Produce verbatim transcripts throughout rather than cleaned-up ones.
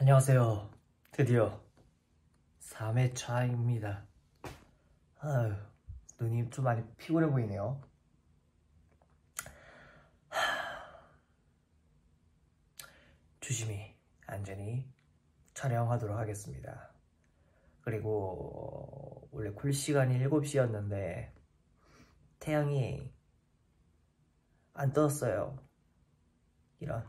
안녕하세요. 드디어 삼 회차입니다. 아유, 눈이 좀 많이 피곤해 보이네요. 조심히 안전히 촬영하도록 하겠습니다. 그리고 원래 쿨 시간이 일곱 시였는데 태양이 안 떴어요. 이런.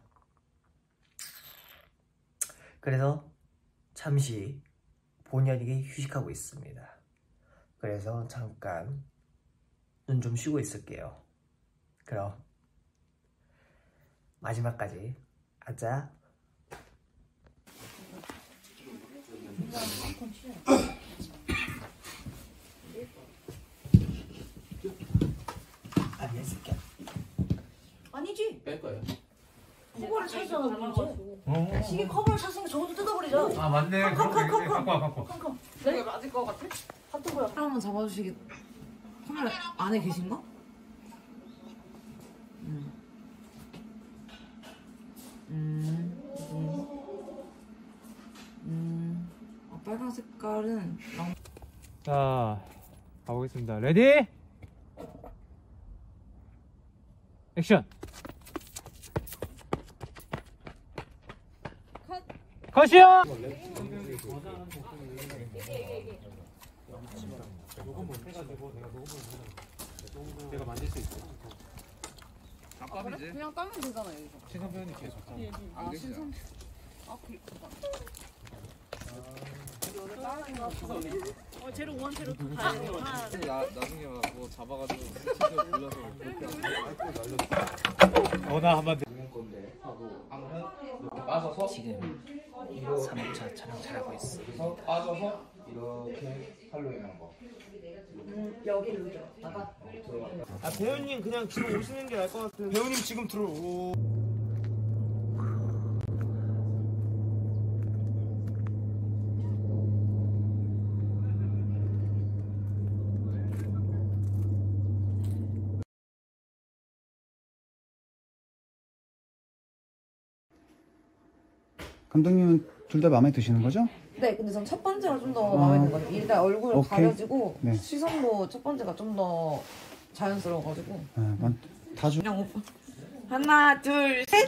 그래서 잠시 본의 아니게 휴식하고 있습니다. 그래서 잠깐 눈 좀 쉬고 있을게요. 그럼 마지막까지 아자. 아니야 이 새끼야. 아니지. 뺄 거예요. 커버를 찾았잖아 이제. 시계 커버를 찾으니까 저것도 뜯어버리자. 아 맞네. 컴, 컴, 컴, 갖고 와 갖고 와. 컴컴. 네? 맞을 것 같아? 핫도그야. 하나만 잡아주시기. 카메라 안에 계신가? 음. 음. 음. 음. 아, 빨간 색깔은. 자 가보겠습니다. 레디 액션. 컷. 컷이요. 내가 만질 수 있어. 아, 그래? 그냥 따면 되잖아 여기서. 시선 표현이 계속. 아 신선. 아 그니까. 어 제로 원 제로 투 가야 돼. 하나. 나 나중에 뭐 잡아가지고 스치도 불려서 그렇게 전화 한번. 건데 하고 이렇게 빠져서 지금 삼 회차 촬영 잘하고 있어. 여기서 빠져서 이렇게 팔로 있는 거. 음 여기를 넣자. 나가. 아 배우님 그냥 지금 오시는 게 나을 것 같아요. 배우님 지금 들어오. 감독님은 둘 다 마음에 드시는 거죠? 네, 근데 전 첫 번째가 좀 더 아. 마음에 드는 것 같아요. 일단 얼굴 오케이. 가려지고 네. 시선도 첫 번째가 좀 더 자연스러워가지고. 아, 난 다주. 그냥 오빠. 하나, 둘, 셋.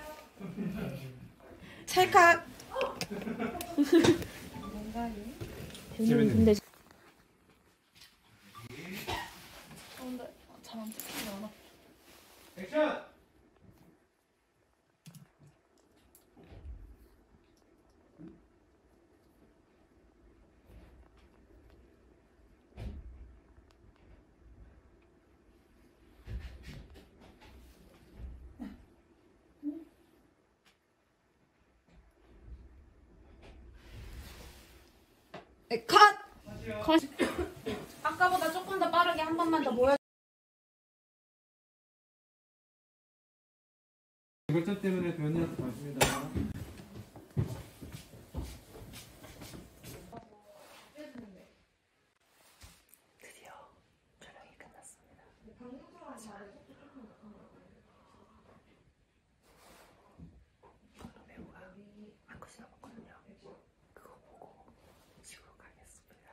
찰칵. 근데 잘안 찍히지 않아. 액션. 네, 컷! 컷! 아까보다 조금 더 빠르게 한 번만 더 보여. 이것 때문에 배우님한테 반갑습니다. 드디어 촬영이 끝났습니다. 방금 배우가 한 컷이 남았거든요. 그거 보고 집으로 가겠습니다.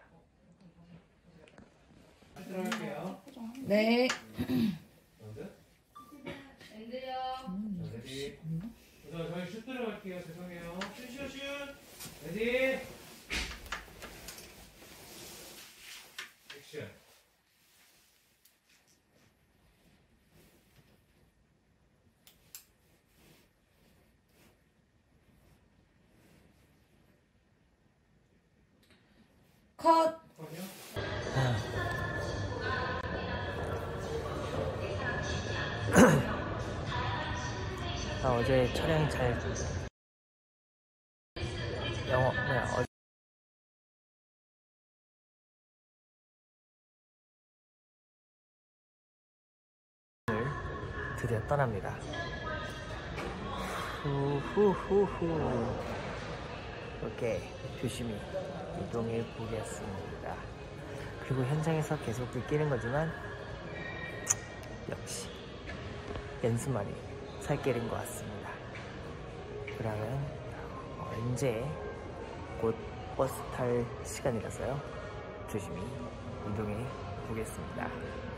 들어갈게요. 네. 레디. 우선 저희 슛 들어갈게요. 죄송해요. 슛, 슛, 슛. 레디. 액션. 컷! 아, 어제 촬영이 잘 영어 뭐야 어제 드디어 떠납니다. 후후후후. 이렇게 조심히 이동해 보겠습니다. 그리고 현장에서 계속 느끼는 거지만 역시 연습만이 살 길인 것 같습니다. 그러면 어, 이제 곧 버스 탈 시간이라서요. 조심히 이동해 보겠습니다.